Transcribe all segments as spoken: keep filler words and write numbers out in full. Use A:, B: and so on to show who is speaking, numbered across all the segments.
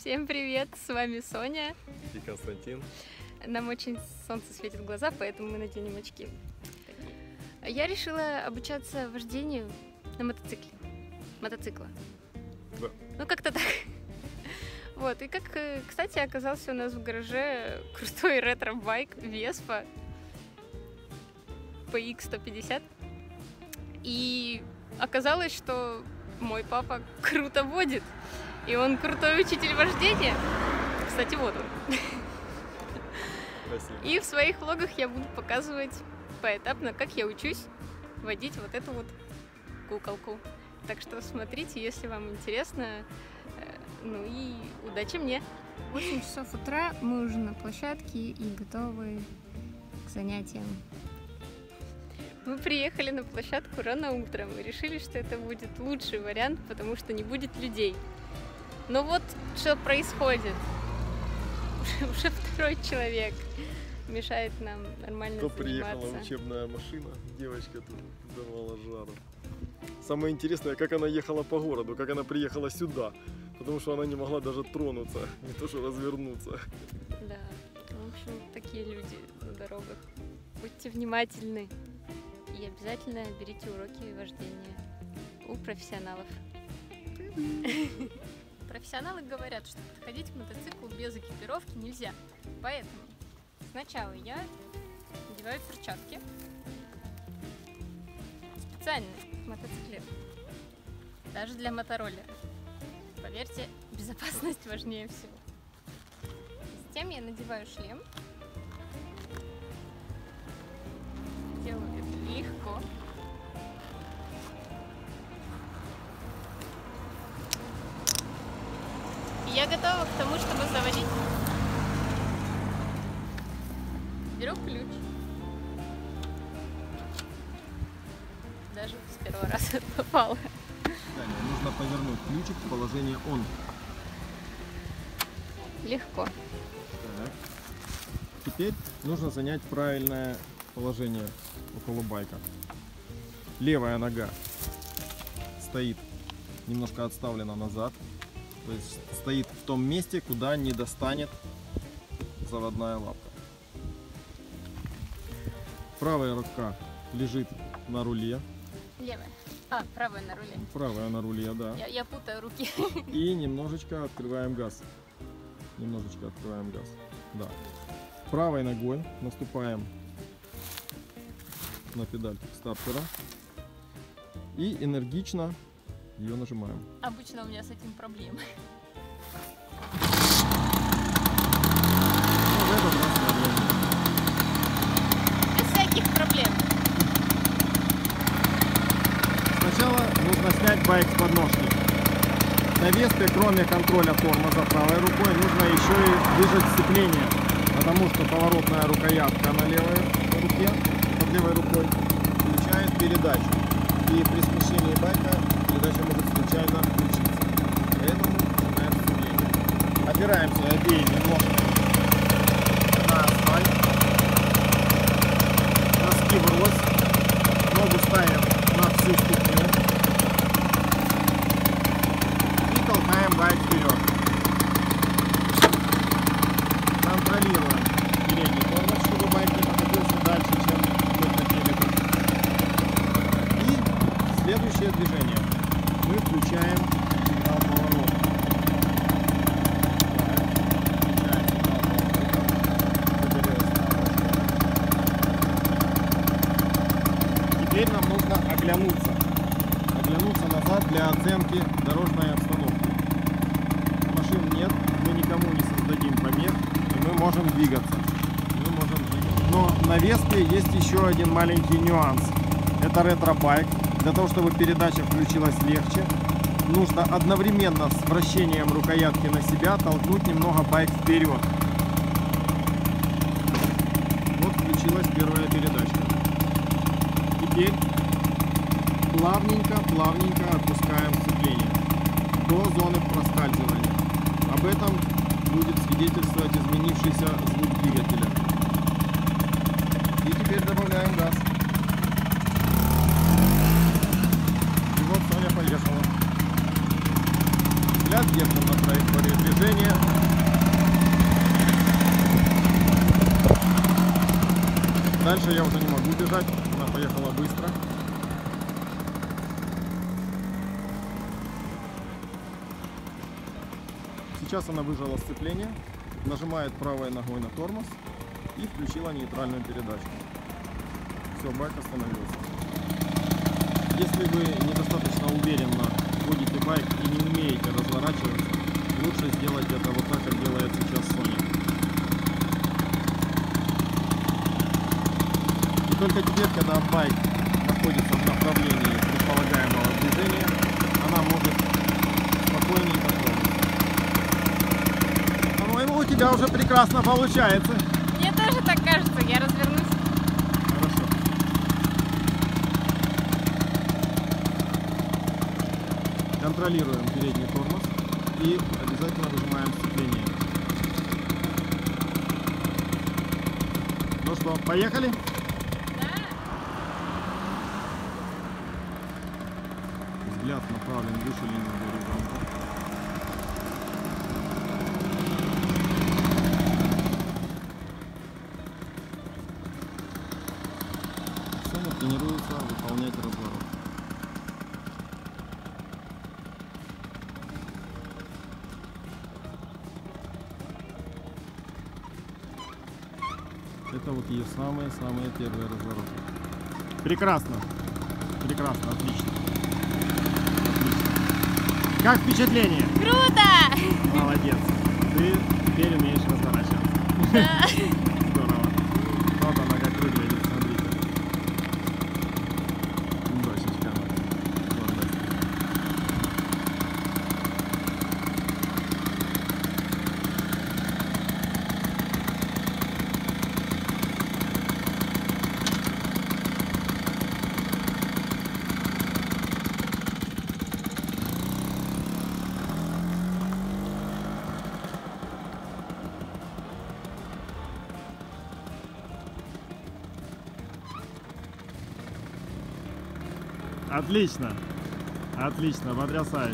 A: Всем привет, с вами Соня
B: и Константин.
A: Нам очень солнце светит в глаза, поэтому мы наденем очки. Я решила обучаться вождению на мотоцикле. Мотоцикла.
B: Да.
A: Ну, как-то так. Вот, и как, кстати, оказался у нас в гараже крутой ретро-байк Vespa пи икс сто пятьдесят. И оказалось, что мой папа круто водит. И он крутой учитель вождения. Кстати, вот он.
B: Спасибо.
A: И в своих влогах я буду показывать поэтапно, как я учусь водить вот эту вот куколку. Так что смотрите, если вам интересно. Ну и удачи мне. восемь часов утра, мы уже на площадке и готовы к занятиям. Мы приехали на площадку рано утром и решили, что это будет лучший вариант, потому что не будет людей. Но вот что происходит. Уже, уже второй человек мешает нам нормально
B: То
A: заниматься.
B: приехала учебная машина, девочка тут давала жару. Самое интересное, как она ехала по городу, как она приехала сюда, потому что она не могла даже тронуться, не то что развернуться.
A: Да, в общем, такие люди на дорогах. Будьте внимательны и обязательно берите уроки вождения у профессионалов. Профессионалы говорят, что подходить к мотоциклу без экипировки нельзя. Поэтому сначала я надеваю перчатки. Специальные в мотоцикле. Даже для мотороллера. Поверьте, безопасность важнее всего. Затем я надеваю шлем. Делаю это легко. Я готова к тому, чтобы заводить. Беру ключ. Даже с первого раза попала.
B: Далее нужно повернуть ключик в положение он.
A: Легко.
B: Так. Теперь нужно занять правильное положение около байка. Левая нога стоит немножко отставлена назад. То есть стоит в том месте, куда не достанет заводная лапка. Правая рука лежит на руле.
A: Левая. А, правая на руле.
B: Правая на руле, да.
A: Я, я путаю руки.
B: И немножечко открываем газ. Немножечко открываем газ. Да. Правой ногой наступаем на педаль стартера. И энергично ее нажимаем.
A: Обычно у меня с этим проблемы.
B: Ну, в этот раз нормально.
A: Без всяких проблем.
B: Сначала нужно снять байк с подножки. На Веспе, кроме контроля тормоза правой рукой, нужно еще и выжать сцепление, потому что поворотная рукоятка на левой руке, под левой рукой, включает передачу. И при смещении байка передача может случайно включиться. Поэтому начинаем сцепление. Опираемся обеими ножками на асфальт. Носки врозь. Ногу ставим на всю ступню. И толкаем байк вперед. Контролируем передний тормоз, чтобы байк не покатился дальше, чем мы хотели бы. И следующее движение. Мы включаем сигнал поворота. Включаем сигнал поворота. Теперь нам нужно оглянуться. Оглянуться назад для оценки дорожной обстановки. Машин нет, мы никому не создадим помех, и мы можем двигаться. Мы можем двигаться. Но на Веспе есть еще один маленький нюанс. Это ретро-байк. Для того, чтобы передача включилась легче, нужно одновременно с вращением рукоятки на себя толкнуть немного байк вперед. Вот включилась первая передача. Теперь плавненько, плавненько отпускаем сцепление до зоны проскальзывания. Об этом будет свидетельствовать изменившийся звук двигателя. И теперь добавляем газ. И вот Соня поехала. Взгляд держим на траектории движения. Дальше я уже не могу бежать, она поехала быстро. Сейчас она выжала сцепление, нажимает правой ногой на тормоз и включила нейтральную передачу. Все, байк остановился. Если вы недостаточно уверенно водите байк и не умеете разворачиваться, лучше сделать это вот так, как делает сейчас Соня. И только теперь, когда байк находится в направлении предполагаемого движения, она может спокойненько тронуться. По-моему, у тебя уже прекрасно получается.
A: Мне тоже так кажется, я развернусь.
B: Хорошо. Контролируем передний тормоз и обязательно выжимаем сцепление. Ну что, поехали?
A: Да.
B: Взгляд направлен выше линии горизонта. Соня тренируется выполнять разворот. Это вот ее самые-самые первые развороты. Прекрасно. Прекрасно, отлично. Отлично. Как впечатление?
A: Круто!
B: Молодец. Ты теперь умеешь разворачиваться.
A: Да.
B: Здорово. Вот она как выглядит, смотрите. Дочечка моя. Гордость. Отлично. Отлично, потрясающе.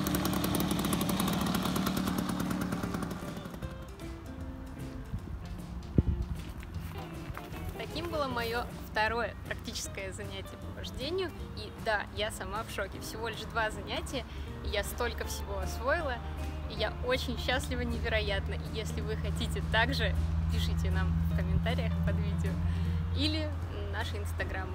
A: Таким было мое второе практическое занятие по вождению. И да, я сама в шоке. Всего лишь два занятия, и я столько всего освоила. И я очень счастлива, невероятно. И если вы хотите также, пишите нам в комментариях под видео или наши инстаграмы.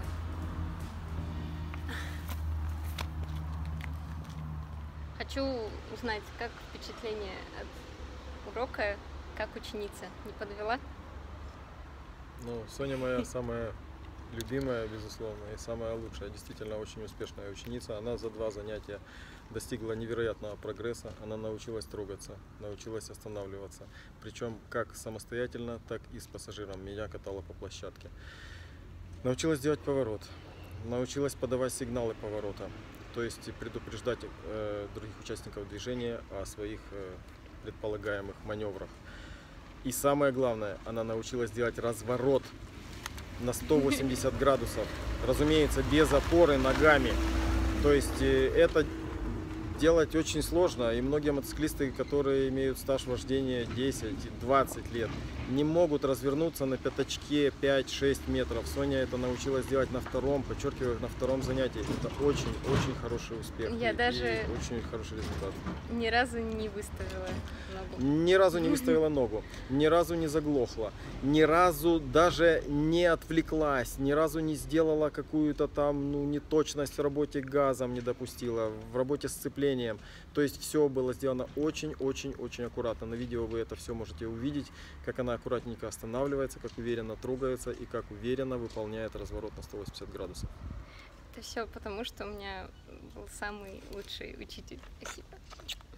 A: Хочу узнать, как впечатление от урока, как ученица. Не подвела?
C: Ну, Соня моя самая любимая, безусловно, и самая лучшая, действительно очень успешная ученица. Она за два занятия достигла невероятного прогресса. Она научилась трогаться, научилась останавливаться. Причем как самостоятельно, так и с пассажиром. Меня катала по площадке. Научилась делать поворот, научилась подавать сигналы поворота. То есть предупреждать э, других участников движения о своих э, предполагаемых маневрах. И самое главное, она научилась делать разворот на сто восемьдесят градусов. Разумеется, без опоры ногами. То есть э, это делать очень сложно. И многие мотоциклисты, которые имеют стаж вождения десять-двадцать лет, не могут развернуться на пятачке пять-шесть метров. Соня это научилась делать на втором, подчеркиваю, на втором занятии. Это очень-очень хороший успех.
A: Я
C: и,
A: даже
C: и очень хороший результат.
A: Ни разу не выставила ногу.
C: Ни разу не выставила ногу, ни разу не заглохла, ни разу даже не отвлеклась, ни разу не сделала какую-то там ну, неточность в работе газом, не допустила, в работе с сцеплением. То есть все было сделано очень-очень-очень аккуратно. На видео вы это все можете увидеть, как она аккуратненько останавливается, как уверенно трогается и как уверенно выполняет разворот на сто восемьдесят градусов.
A: Это все потому, что у меня был самый лучший учитель. Спасибо.